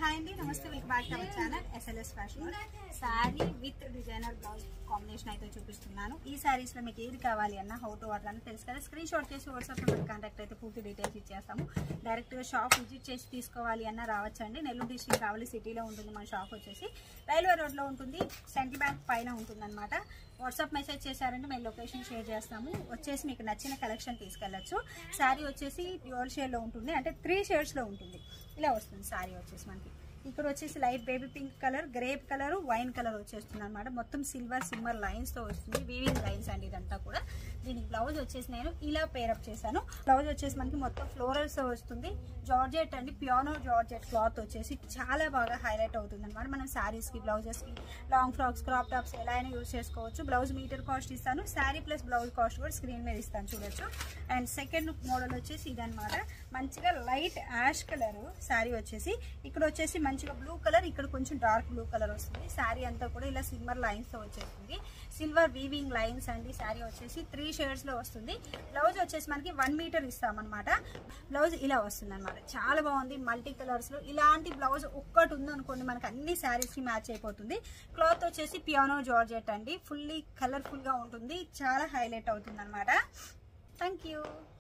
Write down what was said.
Hi అండి, నమస్తే. Welcome back to our channel SLS fashion. Sari with designer blouse combination అయితే చూపిస్తున్నాను. ఈ శారీస్ లో మీకు ఏది కావాలి అన్న హౌ టు ఆర్డర్ అని తెలుసు కదా. స్క్రీన్ షాట్ చేసి వాట్సాప్ లో కాంటాక్ట్ అయితే పూర్తి డీటెయిల్స్ ఇచ్చేస్తాము. డైరెక్ట్ గా షాప్ విజిట్ చేసి తీసుకోవాలి అన్న రావచ్చండి. నెల్లూరు డిస్ట్రిక్ట్ కావాలి సిటీలో ఉంటుంది. మన షాప్ వచ్చేసి రైల్వే రోడ్ లో ఉంటుంది. సెంట్రల్ బ్యాంక్ పైన ఉంటుంది అనమాట. వాట్సాప్ మెసేజ్ చేశారంటే మేము లొకేషన్ షేర్ చేస్తాము. వచ్చేసి మీకు నచ్చిన కలెక్షన్ తీసుకెళ్లొచ్చు. శారీ వచ్చేసి డ్యూయల్ షేడ్ లో ఉంటుంది, అంటే 3 షేడ్స్ లో ఉంటుంది. ఇలా వస్తుంది శారీ వచ్చేసి మనకి. ఇక్కడ వచ్చేసి light baby pink colour, grape colour, wine colour వచ్చేస్తుంది అనమాట. మొత్తం సిల్వర్ లైన్స్ తో వస్తుంది. వీవింగ్ లైన్స్ అండి ఇదంతా కూడా. దీనికి బ్లౌజ్ వచ్చేసి నేను ఇలా పేరప్ చేశాను. బ్లౌజ్ వచ్చేసి మనకి మొత్తం ఫ్లోరల్స్ తో వస్తుంది. జార్జెట్ అండి, పియానో జార్జెట్ క్లాత్ వచ్చేసి చాలా బాగా హైలైట్ అవుతుంది అనమాట. మనం శారీస్ కి, బ్లౌజెస్ కి, లాంగ్ ఫ్రాక్స్, క్రాప్ టాప్స్ ఎలా అయినా యూజ్ చేసుకోవచ్చు. బ్లౌజ్ మీటర్ కాస్ట్ ఇస్తాను. శారీ ప్లస్ బ్లౌజ్ కాస్ట్ కూడా స్క్రీన్ మీద ఇస్తాను, చూడొచ్చు. అండ్ సెకండ్ మోడల్ వచ్చేసి ఇదనమాట. మంచిగా లైట్ యాష్ కలర్ శారీ వచ్చేసి, ఇక్కడ వచ్చేసి మంచిగా బ్లూ కలర్, ఇక్కడ కొంచెం డార్క్ బ్లూ కలర్ వస్తుంది. శారీ అంతా కూడా ఇలా సిల్వర్ లైన్స్ తో వచ్చేస్తుంది. సిల్వర్ వీవింగ్ లైన్స్ అండి. శారీ వచ్చేసి 3 షేడ్స్ లో వస్తుంది. బ్లౌజ్ వచ్చేసి మనకి 1 మీటర్ ఇస్తామన్నమాట. బ్లౌజ్ ఇలా వస్తుంది అనమాట. చాలా బాగుంది. మల్టీ కలర్స్ లో ఇలాంటి బ్లౌజ్ ఒక్కటి ఉందనుకోండి, మనకి అన్ని శారీస్ కి మ్యాచ్ అయిపోతుంది. క్లాత్ వచ్చేసి పియానో జార్జెట్ అండి. ఫుల్లీ కలర్ఫుల్ గా ఉంటుంది. చాలా హైలైట్ అవుతుంది అనమాట. Thank you.